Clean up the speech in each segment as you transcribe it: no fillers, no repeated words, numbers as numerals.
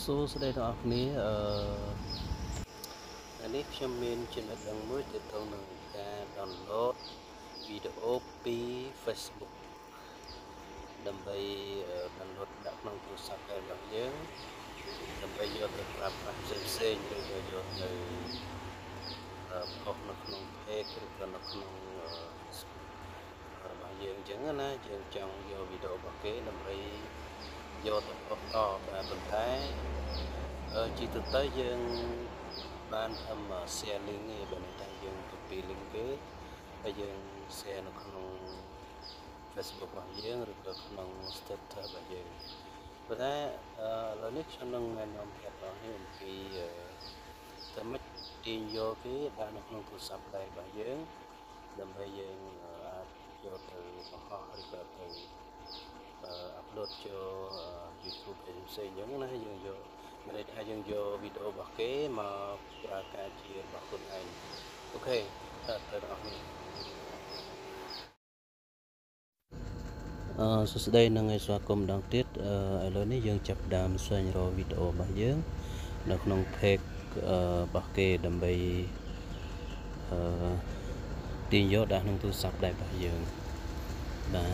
số đây đó ní nàyខ្ញុំមានចំណុចដឹងមួយទៅទៅនឹងការ download វីដេអូពី Facebook ដើម្បី download ដាក់ក្នុងទូរស័ព្ទរបស់យើងដើម្បីយកទៅប្រើប្រាស់ផ្សេងៗឬក៏យកទៅផុសនៅក្នុង page ឬក៏នៅក្នុង របស់យើងអញ្ចឹងណាយើងចង់យកវីដេអូរបស់គេដើម្បីយកទៅផុសតបាទប៉ុន្តែជាទូទៅយើងបានធ្វើ share link ឯបើតែយើង copy link គេហើយយើង share នៅក្នុង Facebook របស់យើងឬក៏ក្នុង status របស់យើងប៉ុន្តែឥឡូវនេះខ្ញុំនឹងណែនាំប្រាប់បងប្អូនអំពីតែមិនទាញយកគេដាក់នៅក្នុងទូរស័ព្ទដៃរបស់យើងដើម្បីយើងអាចយកទៅបង្ហោះឬក៏ទៅupload ចូល YouTube ផ្សេងៗអញ្ចឹងណាយើងយកមានន័យថាយើងយកវីដេអូរបស់គេមកប្រើការជារបស់ខ្លួនឯងអូខេទៅដល់នេះសួស្តីនឹងស្វាគមន៍ម្ដងទៀតឥឡូវនេះយើងចាប់ផ្ដើមស្វែងរកវីដេអូរបស់យើងនៅក្នុង page របស់គេដើម្បីទាញយកដាក់ក្នុងទូរស័ព្ទដៃរបស់យើងបាទ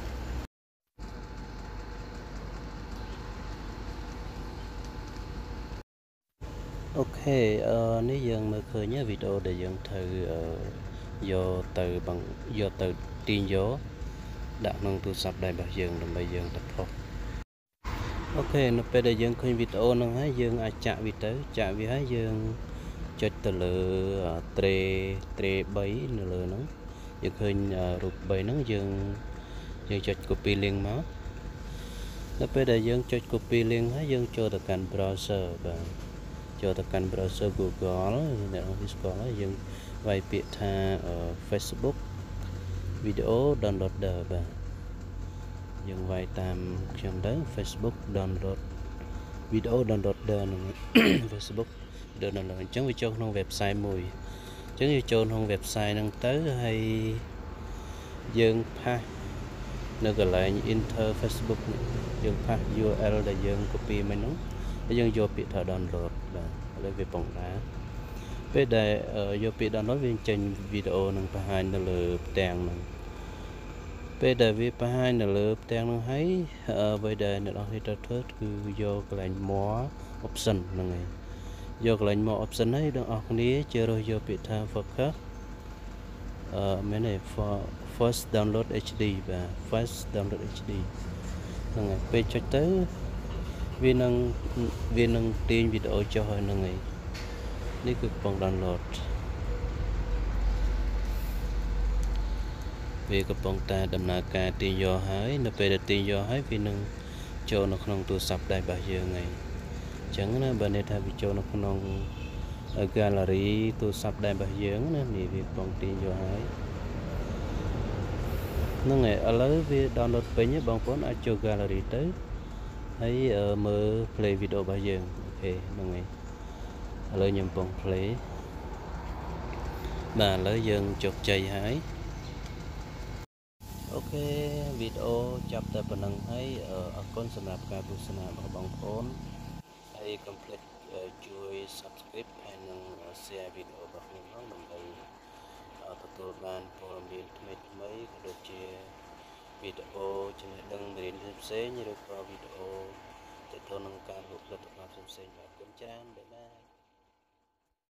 អូខេនេះយើងមើលឃើញវីដេអូដែលយើងត្រូវយកទៅទាញយកដាក់ក្នុងទូរស័ព្ទដៃរបស់យើងដើម្បីយើងទៅផុសអូខេនៅពេលដែលយើងឃើញវីដេអូហ្នឹងហើយយើងអាចចាក់វាហើយយើងចុចទៅលើត្រេ3នៅលើហ្នឹងយើងឃើញរូប3ហ្នឹងយើងចុច copy link មកនៅពេលដែលយើងចុច copy link ហើយយើងចូលទៅកាន់ browser បាទចូលទៅកាន់ browser Google អ្នកនរស្គាល់ហើយយើងវាយពាក្យថា Facebook video downloader បាទយើងវាយតាមខ្ញុំទៅ Facebook download video downloader នឹង Facebook video downloader អញ្ចឹងវាចូលក្នុង website មួយអញ្ចឹងយើងចូលក្នុង website ហ្នឹងទៅហើយយើងផាសនៅកន្លែង enter Facebook នេះយើងផាស URL ដែលយើង copy មកហ្នឹងហើយយើងយកពាក្យថា download បាទឥឡូវវាពងដែរពេលដែលយកពាក្យ download វាចេញវីដេអូនឹងបង្ហាញនៅលើផ្ទាំងហ្នឹងពេលដែលវាបង្ហាញនៅលើផ្ទាំងហ្នឹងហើយអ្វីដែលអ្នកនរត្រូវធ្វើគឺយកកន្លែង more option ហ្នឹងឯងយកកន្លែង more option ហើយបងប្អូនគ្នាជ្រើសរើសយកពាក្យថា focus មែនទេ first download HD បាទ first download HD ហ្នឹងហើយពេលចុចទៅវានឹងទាញវីដេអូចុះហើយហ្នឹងឯងនេះគឺកំពុង download វាកំពុងតែដំណើរការទាញយកហើយនៅពេលដែលទាញយកហើយវានឹងចូលនៅក្នុងទូរស័ព្ទដៃរបស់យើងហើយអញ្ចឹងណាបើនេះថាវាចូលនៅក្នុង gallery ទូរស័ព្ទដៃរបស់យើងណានេះវាកំពុងទាញយកហើយហ្នឹងហើយឥឡូវវា download ពេញហើយបងប្អូនអាចចូល gallery ទៅហើយមើល play video របស់យើងអូខេហ្នឹងហើយឥឡូវខ្ញុំកំពុង play បាទឥឡូវយើងជោគជ័យហើយអូខេវីដេអូចាប់តែប៉ុណ្្នឹងហើយអរគុណសម្រាប់ការទស្សនារបស់បងប្អូនហើយកុំភ្លេចជួយ subscribe ហើយនិង share វីដេអូរបស់ខ្ញុំផងដើម្បីទទួលបានព័ត៌មានថ្មីៗក៏ដូចជាវីដេអូចំណេះដឹងមេរៀនផ្សេងៗឬក៏វីដេអូទៅនឹងការលក់ផលិតផលផ្សេងៗបាទអរគុណច្រើន